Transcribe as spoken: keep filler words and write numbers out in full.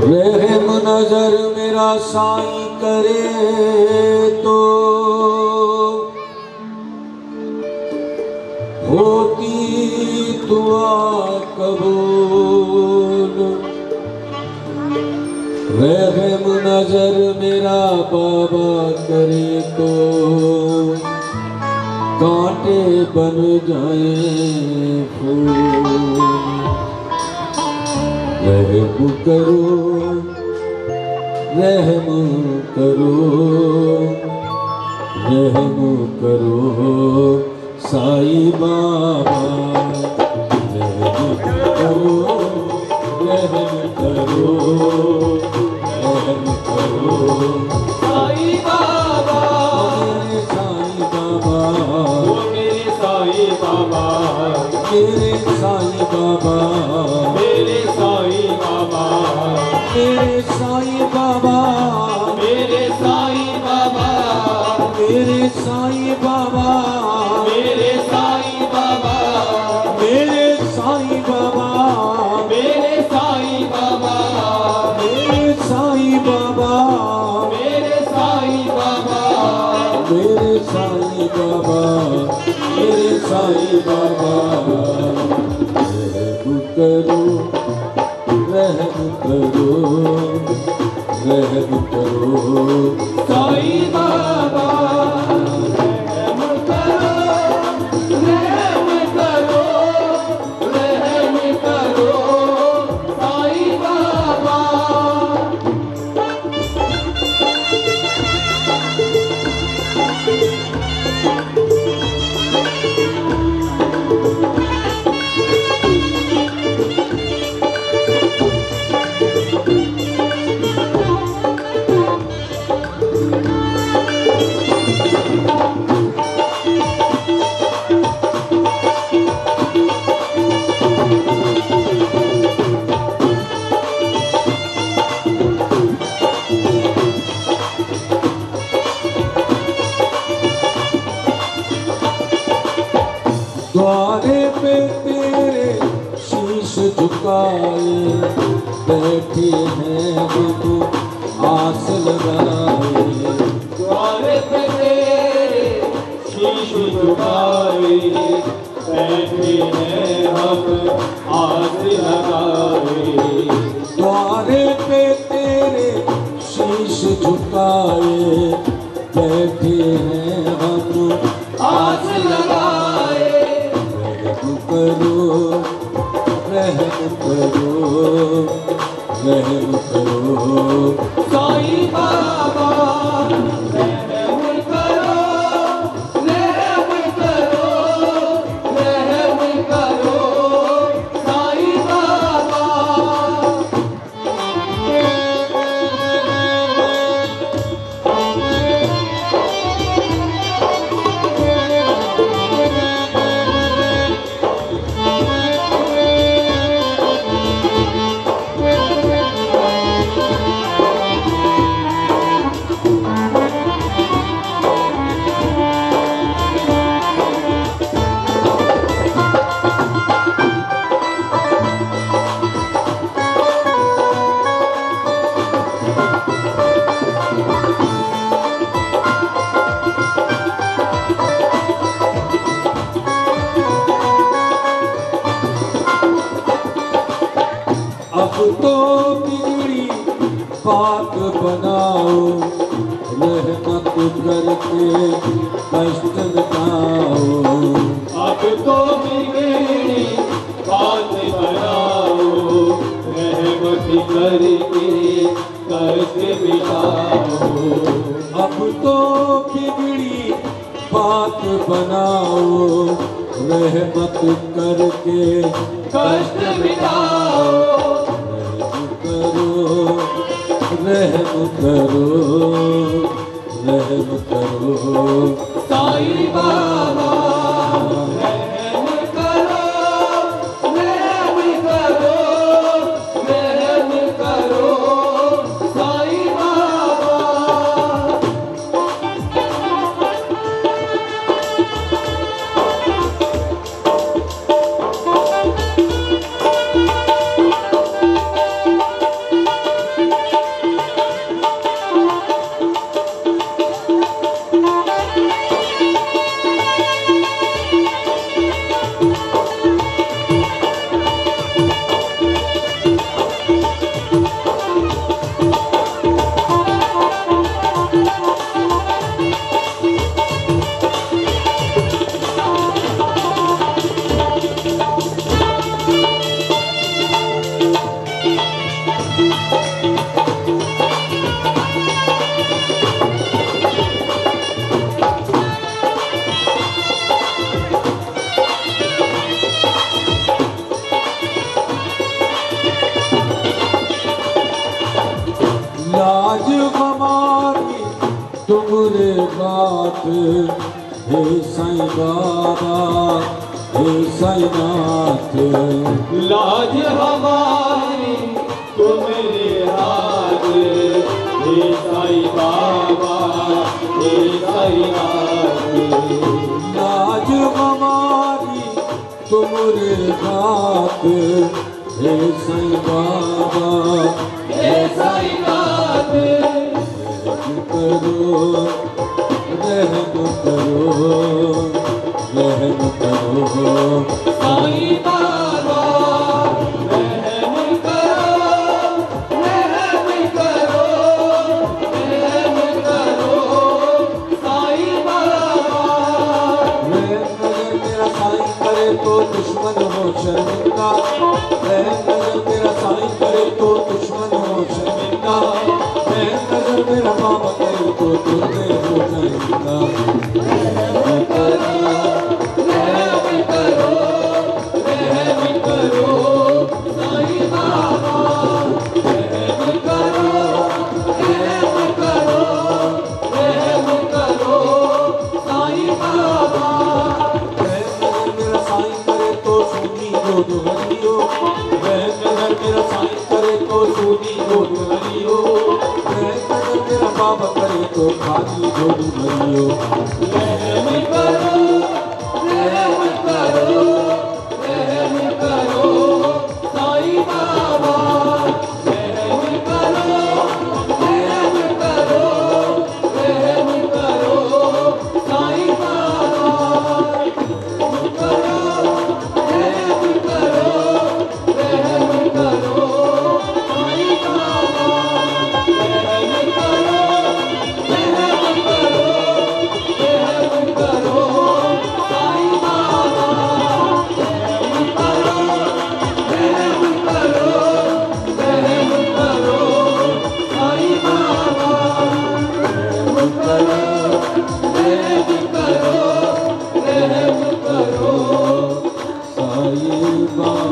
रहम नजर मेरा साईं करे तो होती दुआ कबूल। रहम नजर मेरा बाबा करे तो कांटे बन जाए फूल। रहम करो रहम करो रहम करो साईं बाबा। रहम करो रहम करो रहम करो साईं बाबा। मेरे साईं बाबा वो मेरे साईं बाबा। मेरे साईं बाबा मेरे साईं बाबा। मेरे साईं बाबा मेरे साईं बाबा। मेरे साईं बाबा मेरे साईं बाबा। मेरे साईं बाबा मेरे साईं बाबा। मेरे साईं बाबा मेरे साईं बाबा। मेरे साईं बाबा मेरे साईं बाबा। रहम करो रहम करो रहम करो साईं बाबा। रहम करो रहम करो रहम करो साईं बाबा। द्वारे पे तेरे शीश झुकाए बैठे हैं वो आस लगाए। द्वारे पे तेरे शीश झुकाए बैठे हैं हम आस लगाए। द्वारे पे तेरे शीश झुकाए बैठे हैं हम आस लगाए। रहम करो रहम करो रहम करो साईं बाबा। रहम करो रहम करो रहम करो साईं बाबा। अब तो बिगड़ी बात बनाओ रहमत करके कष्ट मिटाओ। अब तो बिगड़ी बात बनाओ रहमत करके कष्ट मिटाओ। अब तो बिगड़ी बात बनाओ रहमत करके कष्ट मिटाओ। रहम करो रहम करो साईं बाबा। रहम करो रहम करो रहम करो साईं बाबा। लाज हमारी तुमरे बात हे साईं बाबा हे साईं नाथ। लाज हमारी तुम्हारे हाथ हे साईं बाबा हे साईं नाथ। लाज हमारी तुमरे बात हे साईं बाबा हे साईं नाथ। रहम करो रहम करो साईं बाबा रहम करो रहम करो रहम करो साईं बाबा। अगर मेरा साईं करे तो दुश्मन हो शर्मिंदा। नजर मेरा साईं करे तो दुश्मन हो शर्मिंदा। नजर मेरा बाबा करे तो तुझे हो जाएगा। रहम करो रहम करो रहम करो साईं बाबा। रहम करो रहम करो रहम करो साईं बाबा। नजर मेरा साईं करे तो सुनी दो दुहरियो। नजर मेरा साईं करे तो सुनी दो दुहरियो। नजर मेरा बाबा करे तो खाली दो दुहरियो। रहम करो रहम करो रहम करो साईं बाबा। रहम करो रहम करो रहम करो साईं बाबा। रहम करो रहम करो रहम करो साईं बाबा। रहम करो रहम करो रहम करो साईं बाबा। रहम करो रहम करो रहम करो साईं बाबा। रहम करो रहम करो रहम करो साईं बाबा।